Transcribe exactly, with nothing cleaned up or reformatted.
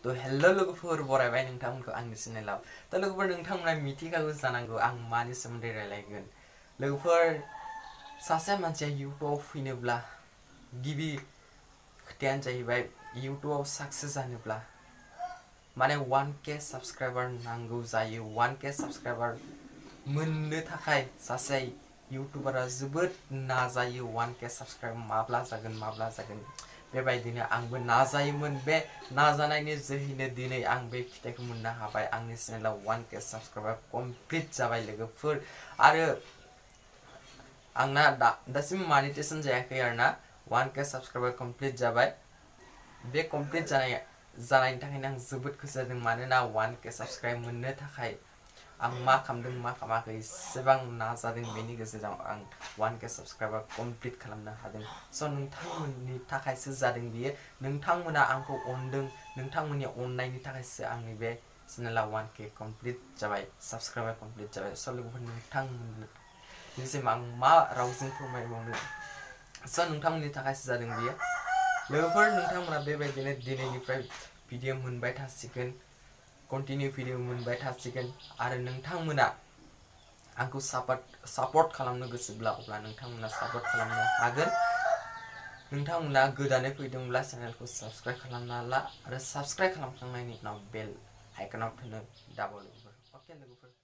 तो हेलो लोगोफोर बरायबाय नोंथांमोनखौ आंनि चेनेलाव तो लोगोफोर नोंथांमोना मिथिखागौ जानांगौ आं मानि सोमोन्दै रायलायगोन लोगोफोर सासे मानसिया इउट्यूबआव फैनोब्ला गिबि खोथायानो जाहैबाय इउट्यूबआव सक्सेस जानोब्ला माने वन के सब्सक्राइबार नांगौ जायो वन के सब्सक्राइबार मोननो थाखाय सासे इउट्यूबारा जोबोद नाजायो वन के सब्सक्राइब माब्ला जागोन माब्ला जागोन बेबायदिनो आंबो नाजायोमोन बे नाजानायनि जोहैनो दिनै आं बे फिथाइखौ मोननो हाबाय आंनि चेनेलाव वन के सब्सक्राइबार कमप्लिट जाबाय लोगोफोर आरो आंना दा दासिम मनिटाइजेशन जायाखै आरोना वन के सब्सक्राइबार कमप्लिट जाबाय बे कमप्लिट जानाय जानायनि थाखायनो आं जोबोद खुसि जादों मानोना वन के सब्सक्राइब मोननो थाखाय आं मा खालामदों मा खालामाखै एसेबां नाजादों बेनि गेजेराव आं वन के सब्सक्राइबार कमप्लिट खालामनो हादों स' नोंथांमोननि थाखायसो जादों बियो नोंथांमोना आंखौ अनदों नोंथांमोननि अननायनि थाखायसो आंनि बे चेनेला वन के कमप्लिट जाबाय सब्सक्राइबार कमप्लिट जाबाय स' लोगोफोर नोंथांमोननिसिम आं मा रावजों फोरमायबावनो स' नोंथांमोननि थाखायसो जादों बियो लोगोफोर नोंथांमोना बेबायदिनो दिनैनिफ्राय भिडिअ मोनबाय थासिगोन कन्टिनिउ भिडिअ मोनबाय थासिगोन आरो नोंथांमोना आंखौ सापर्ट सापर्ट खालामनो गोसोब्ला अब्ला नोंथांमोना सापर्ट खालामनो हागोन नोंथांमोना गोदानै फैदोंब्ला चेनेलखौ साबस्क्राइब खालामना ला आरो साबस्क्राइब खालामखांनायनि उनाव बेल आइकनाव थुनो दाबाव लोगोफोर अके लोगोफोर